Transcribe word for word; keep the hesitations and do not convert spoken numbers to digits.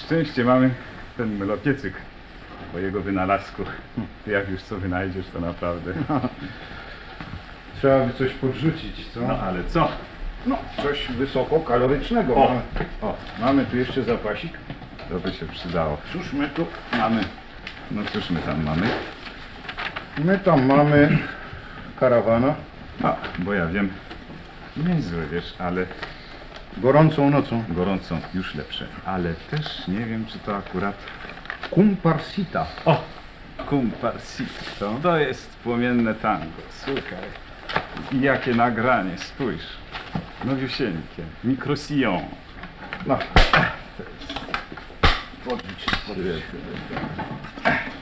szczęście mamy ten melopiecyk po jego wynalazku. Ty jak już co wynajdziesz, to naprawdę. Trzeba by coś podrzucić, co? No ale co? No, coś wysokokalorycznego. O, Mamy, o, mamy tu jeszcze zapasik. To by się przydało. Cóż my tu? Mamy. No cóż my tam mamy? My tam mamy karawana. A, bo ja wiem, niezłe wiesz, ale Gorącą nocą. gorącą już lepsze. Ale też nie wiem, czy to akurat... Kumparsita. O! Comparsito. To jest płomienne tango. Słuchaj. I jakie nagranie, spójrz. Nowiusieńkie. Microsillon. No. Podrzuć, podrzuć. Świetne.